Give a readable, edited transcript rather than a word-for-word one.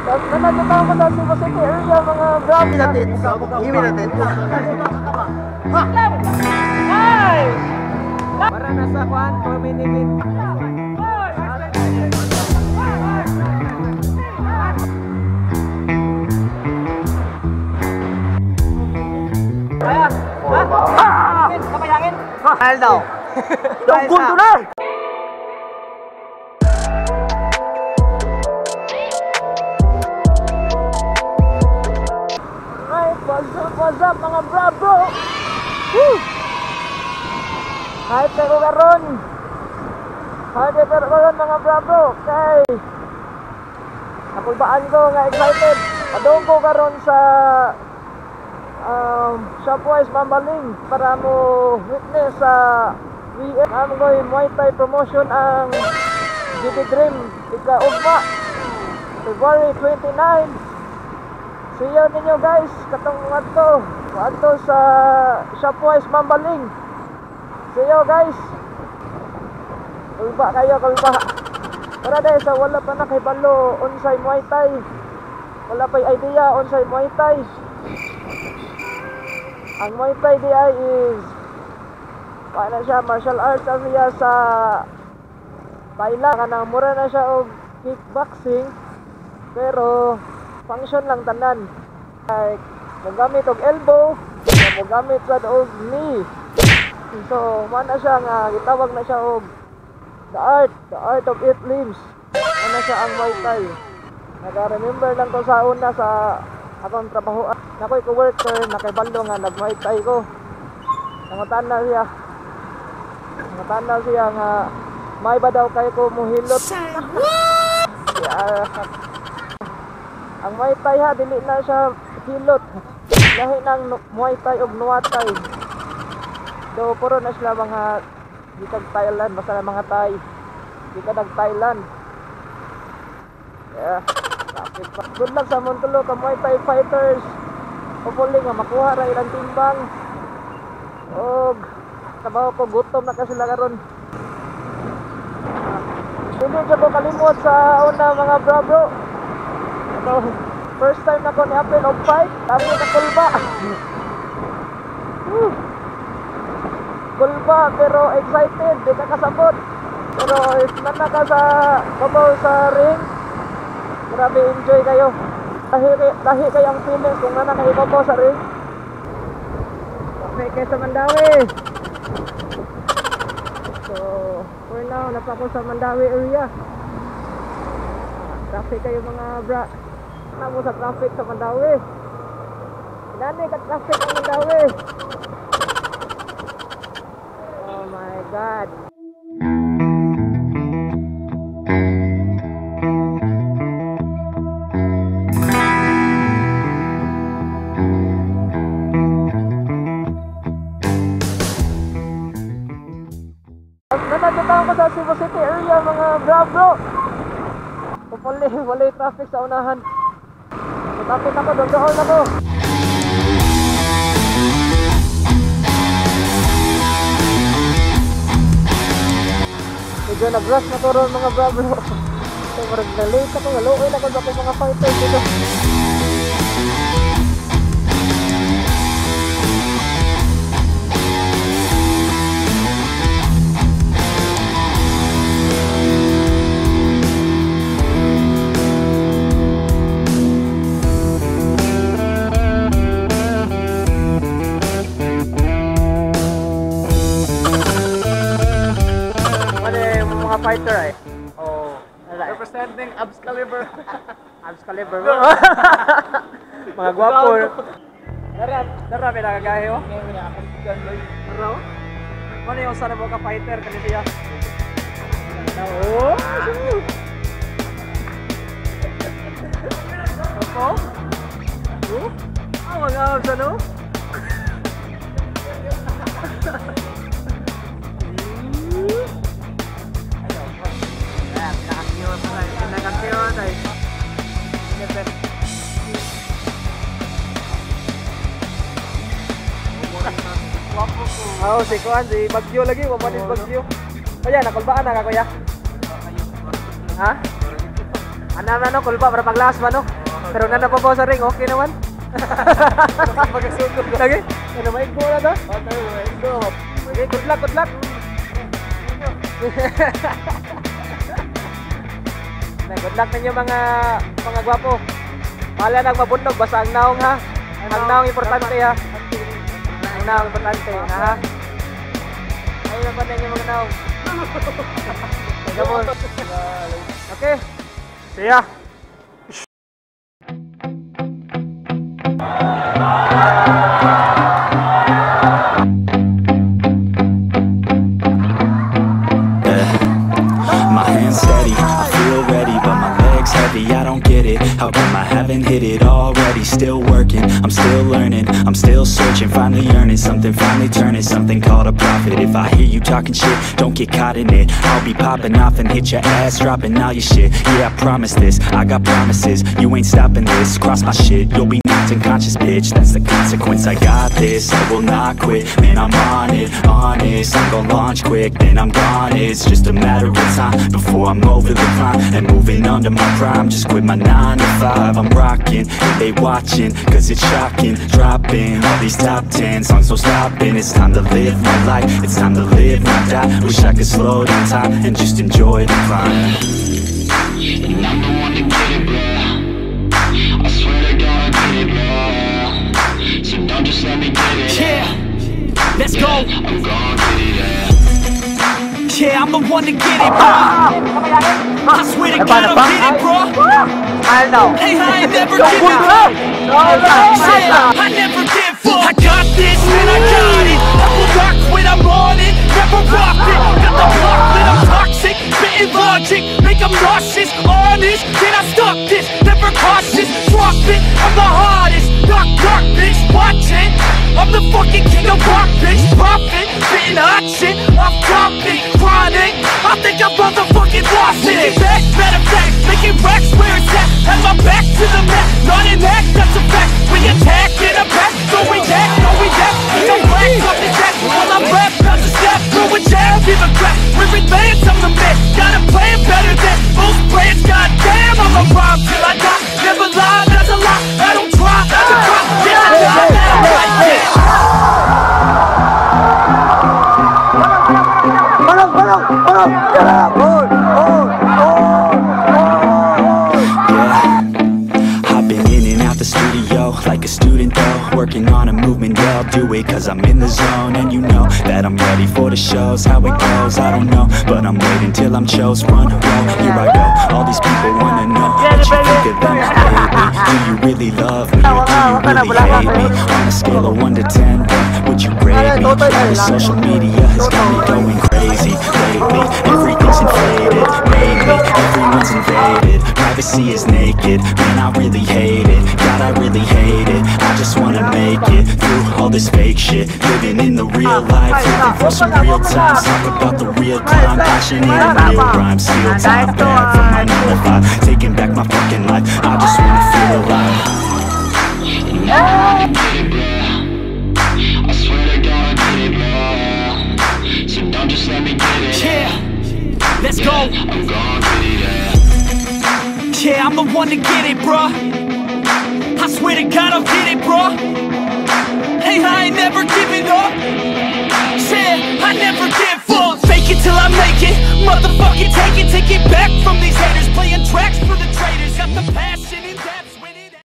Nanagkita ko sa Cebu City area mga bravo natin. Iwi natin. Ay! Para nasa kuan, community. Kaya, hangin, kapay hangin. Mahal daw. Dugong to na! Right, what's up mga bravo? Woo! Hype na ko karon. Hype na ko karon mga bravo. Okay. Nakulbaan ko nga excited. Padung ko karon sa Shopwise Mambaling para mo witness sa VM Amoy Muay Thai promotion ang GD Dream ika-ugma February 29. See you ninyo guys katong adto sa Shopwise Mambaling. See you guys. Kulba kayo, kulba. Para dahil sa wala pa nakibalo unsay Muay Thai. Wala pa idea unsay Muay Thai. Ang Muay Thai di ay is paano siya, martial arts ang siya sa Thailand. Kanang mura na siya og kickboxing pero function lang tanan. Like magamit og elbow, magamit sa og knee. So mana siya nga gitawag na siya og the art of 8 limbs. Ano siya ang Muay Thai. Naka-remember lang ko sa una sa akong trabaho. Nakoy co-worker, nakibalo nga nag-Muay Thai ko. Nangutana siya nga may ba daw kayo ko muhilot. Ang Muay Thai ha, dili na siya hilot. Lahi ng Muay Thai ug Nuat Thai. Do puro na sila mga dito Thailand, basta mga Thai. Dito nag-Thailand. Yeah. Good luck sa Montulo ka Muay Thai fighters. Hopefully nga makuha ra ilang timbang. Og trabaho ko gutom na kasi sila karon. Hindi ko po kalimot sa una mga bravo. Ito, first time na ko ni-apply og fight, tapos nakulba. Kulba pero excited, di ka kasabot. Pero if nana ka sa kabaw sa ring, grabe enjoy kayo. Lahi kayong feeling kung nana kayo kabaw sa ring. Okay kayo sa Mandawi. So for now, nasa ako sa Mandawi area. Traffic kayo mga bra. Namo sa traffic sa Mandawi. Inani ka traffic ang Mandawi. Oh my God. Nanagkita ko sa Cebu City area mga bravo. Hopefully wala traffic sa unahan. Matapit ako, doon na ko. Medyo nag-rush na ko ron mga bravo. So marag na-late ako, haluin ako sa mga fighters dito. Fighter ay. Oh, Representing Abs Caliber. Abs Caliber. Mga gwapo. Dara pinagagayo. Dara. Ano yung sana mo ka fighter kanina siya? Oh. Opo. Oh, mga abs ano? Oh, si Kuan, si Bagyo lagi, mapanin Bagyo. Kaya, nakulbaan na ka kuya? Ha? Anam na no, kulpa para pag-last man no. Pero na po sa ring, okay naman. Lagi? Ano may go na to? Okay, good luck, good luck. Good luck ninyo mga gwapo. Wala nang mabundog, basta ang naong ha. Ang naong importante ha. Ang naong importante ha. Ayun pa ninyo mga naong. Okay. See ya. My hands steady, I feel ready, but my legs heavy, I don't get it. How come I haven't hit it already? Still working, I'm still learning, I'm still searching, finally earning something, finally turning something called a profit. If I hear you talking shit, don't get caught in it. I'll be popping off and hit your ass, dropping all your shit. Yeah, I promise this, I got promises, you ain't stopping this. Cross my shit, you'll be knocked unconscious, bitch. That's the consequence, I got this, I will not quit. Man, I'm on it, honest, I'm gon' launch quick, then I'm gone. It's just a matter of time before I'm over the climb and moving under my prime. Just quit my 9 to 5, I'm rocking, and they watching, cause it's shocking. Dropping all these top 10 songs, no stopping. It's time to live my life, it's time to live, not die. Wish I could slow down time and just enjoy the climb. And I'm the one to get it, bro. I swear to God I get it, bro. So don't just let me get it. Yeah, let's go. I'm gon' get it, yeah. Yeah, I'm the one to get it, bro. I swear to God I'll get it, bro. Hey, I ain't never giving up. I never give up. I got this, man, I got it. I will not quit, I'm on it. Never rock it. Got the block lit, I'm toxic. Spitting logic, make them nauseous. Honest, can I stop this? Never cautious, drop it. I'm the hardest. Knock, knock, bitch, watching. I'm the fucking king of rock, bitch. Poppin', spitting hot shit. Off topic, chronic. I think I'm motherfucking lost it. Making back, matter of fact, making racks where it's at. Have my back to the mat, not an act, that's a fact. We attack in a pack, so we act, no we act. We don't black, up his act. While I'm rap, bounce a step, throw a jab, give a crap. We're advanced, I'm the man. Got a plan better than most brands. Goddamn, I'm a rhyme till I die. Never lie, that's a lie. I don't try, I don't try. Yes, I die, that I'm right, yeah. I've been in and out the studio like a student though, working on a movement, yeah, I'll do it cause I'm in the zone. And you know that I'm ready for the shows, how it goes, I don't know, but I'm waiting till I'm chose. Front row, here I go, all these people wanna know what you think of them lately. Do you really love me or do you really hate me? On a scale of 1 to 10, what would you grade me? All this social media has got me going crazy lately. Everything's inflated, mainly everyone's invaded. Privacy is naked, man I really hate it. God I really hate it. I just wanna make it through all this fake shit. Living in the real life, looking for some real time. Talk about the real time, passionate and real rhymes. Steal time back from my 9 to 5. Taking back my fucking life, I just wanna feel alive. I swear to God I get it, bro. So don't just let me get it. Yeah, let's go. I'm gon' get it, yeah. Yeah, I'm the one to get it, bro. I swear to God I'll get it, bro. Hey, I ain't never giving up. Yeah, I never give up. Fake it till I make it. Motherfucking take it back from these haters. Playing tracks for the traitors. Got the passion.